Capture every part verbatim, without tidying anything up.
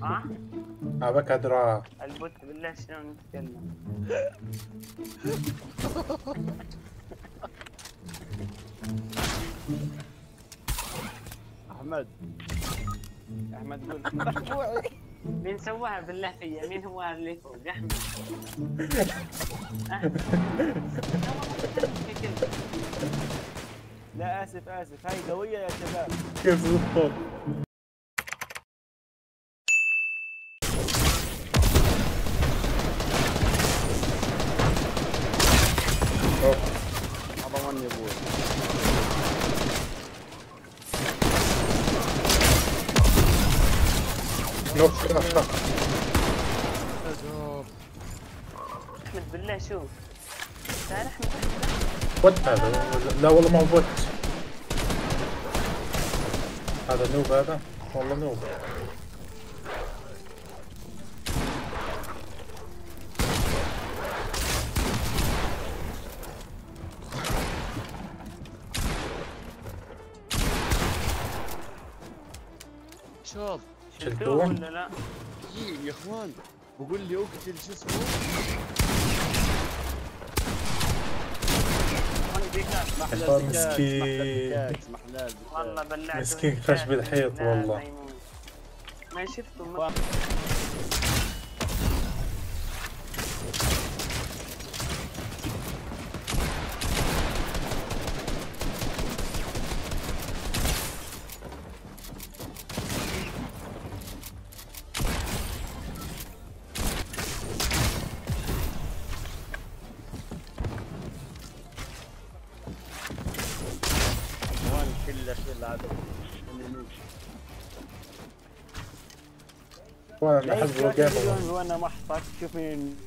ها؟ عبك أدرى. البوت بالله شلون نتكلم؟ احمد احمد قول مين سواها بالله فيا؟ مين هو اللي فوق؟ احمد. احمد. لا اسف اسف هاي قويه يا شباب. كيف بالضبط؟ ضمني ابوي. نوك. احمد بالله شوف. تعال احمد. بوت هذا؟ لا والله ما هو بوت. هذا نوب هذا؟ والله نوب. شوف شلتوه ولا لا؟ يي يا اخوان بقول لي اقتل شو اسمه. مسكين والله بلعته. مسكين خش بالحيط والله. ما شفته. كل شيء العدو وانا احب الجيم. وانا محطك شوف مين.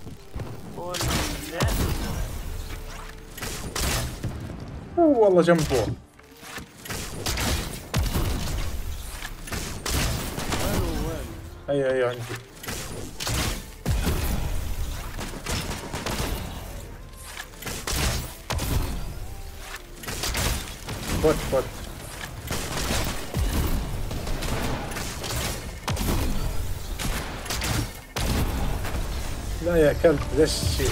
اوه والله جنبه. وين وين؟ ايوه ايوه عندي. بوت بوت. لا يا كلب ليش الشيء؟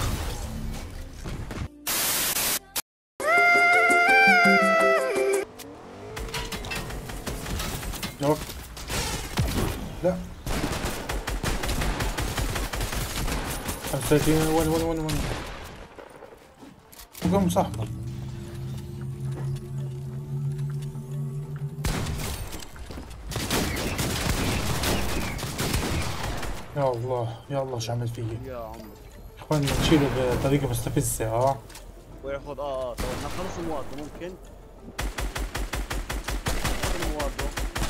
نوك. لا خمسة وثلاثين. وين وين وين وين وقوم صاحبك. يا الله يا الله شو عمل فيي يا عمري. اخواننا نشيله بطريقة مستفزة. اه وياخذ اه اه طبعا نخلص المواطن ممكن. المواطن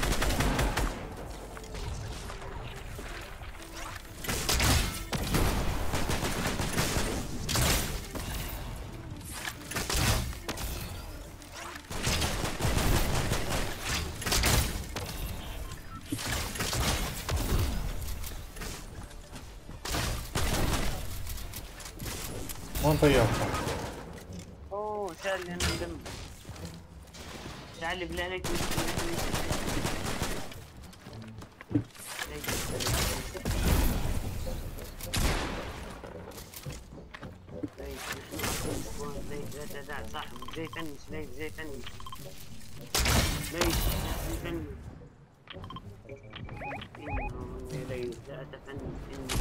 وين طيارته؟ اوه شال لي انا الدم. تعال بالله عليك. لا لا صح زي فنش ليش زي فنش ليش فنش إنه ليش لا أتفنش إنه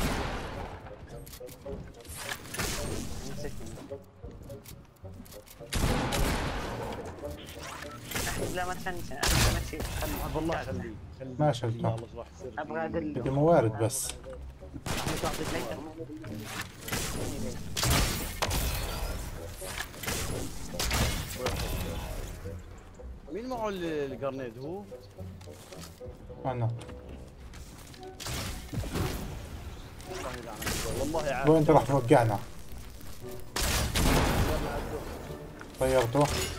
أحمد لا ما تفنش أحمد ما تشيل والله خليه خليه. ما شلته. أبغى أدله. بدي موارد بس. مين معه القرنيد هو؟ انا. والله يلعنك والله عارف. وين انت راح توقعنا؟ طيرته.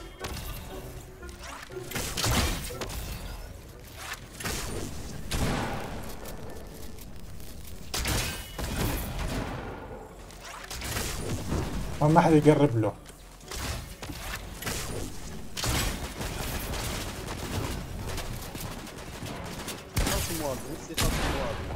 ما حد يقرب له. خلاص مواد نفسي خلاص مواد.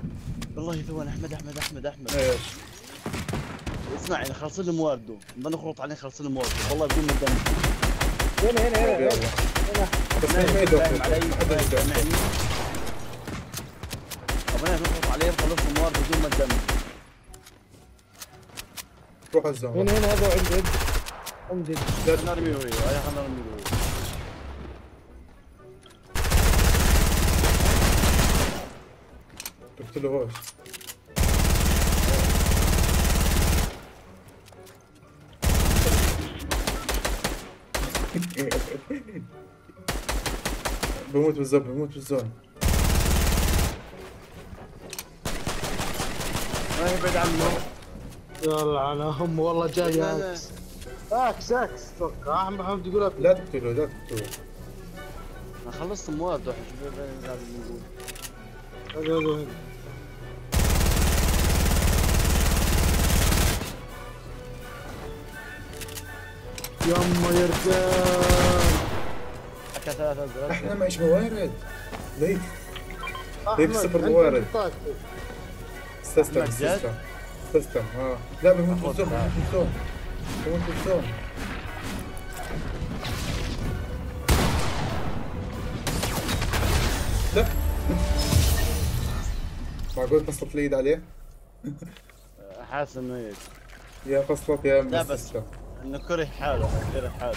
والله ثواني احمد احمد احمد احمد ايش؟ اسمعني خلص لي موارده ما نخلط عليه خلص لي موارده والله بدون ما تدمر هنا هنا هنا يلا. هنا بس ما يدوخ فاهم علي؟ ما حدا يدوخ. سامعني؟ طب انا نخلط عليه خلص لي موارده بدون ما تدمر روح الزون. هنا هنا هذا عندي عندي خلنا نرميه هي هاي خلنا نرميه هي تقتلوهوش. بموت بالزون بموت بالزون. ما يبعد عنه يلا انا هم والله جاي لا، لا. اكس اكس اكس اتوقع احمد محمد يقول لك لا تقتلوه لا تقتلوه. انا خلصت موارده الحين شوف وين قاعد نقول هذا هذا هنا يما يا رجال حكى ثلاثة ثلاثة احنا معيش موارد. ليك احمد صفر أنت موارد. اللي طاقتك. استسلم أحمد جد؟ استسلم استسلم اه لا بموت أخوك بالزون تعال. بموت بالزون بموت بالزون. لا معقول فصلت اليد عليه؟ حاسس انه هيك يا فصلت يا لا بس. مستسلم. انه كره حاله كره حاله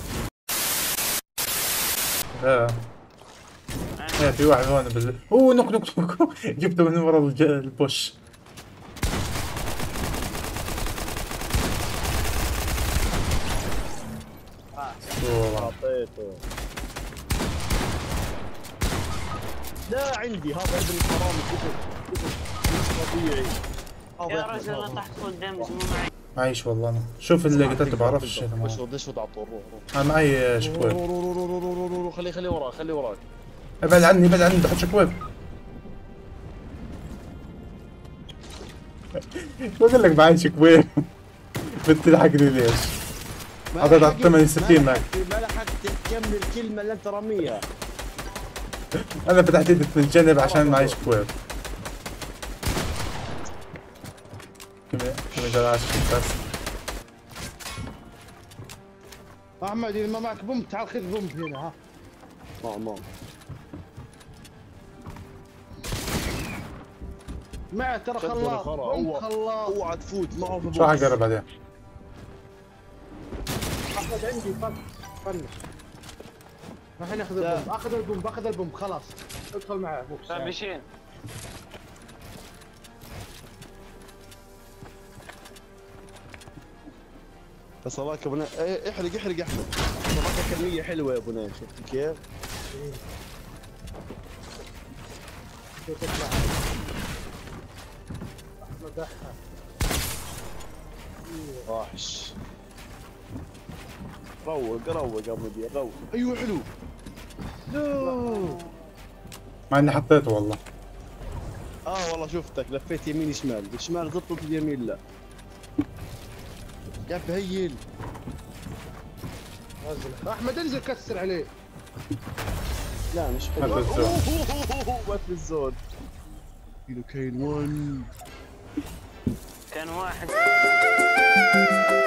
اه ايه في واحد هون بال اوه نوك نوك نوك جبته من ورا الج- البوش. والله اعطيته لا عندي هذا ابن الحرام كفر كفر مش طبيعي يا هذا رجل انا طحت فوق دامج مو معي. معيش والله انا شوف اللي قتلته بعرفش اذا وش ما- ود وش ود على طول روح روح انا معي روح شكويف. روح روح روح روح روح روح خليه خليه وراك خليه وراك ابعد عني ابعد عني بحط شكويف. بقول لك معي شكويف. بتلحقني ليش؟ عدد على ثمانية وستين معك. ما لحقت تكمل الكلمة اللي انت رميها انا فتحت ايدي من الجنب عشان معي شكويف. كم كم جراش بس. احمد اذا ما معك بوم تعال خذ بوم هنا ها ما ما معه ترى خذ خلاص خرا، بوم هو- خلاص اوعى تفوت معه في شو راح بوكس. اقرب بعدين؟ احمد عندي فن فنش الحين اخذ لا. البوم اخذ البوم باخذ البوم خلاص ادخل معه بوكس فابشين بس هذاك ابو نايف ايه احرق احرق احمد هذاك كمية حلوة يا ابو نايف شفت كيف؟ شوف اطلع احمد احمد وحش روق روق يا مدير روق ايوه حلو نو مع اني حطيته والله. اه والله شفتك لفيت يمين شمال الشمال زبطت اليمين لا يا بهيل نزل احمد انزل كسر عليه لا مش ما حلو. في الزون. ما في الزون. كيلو كين واحد. كان واحد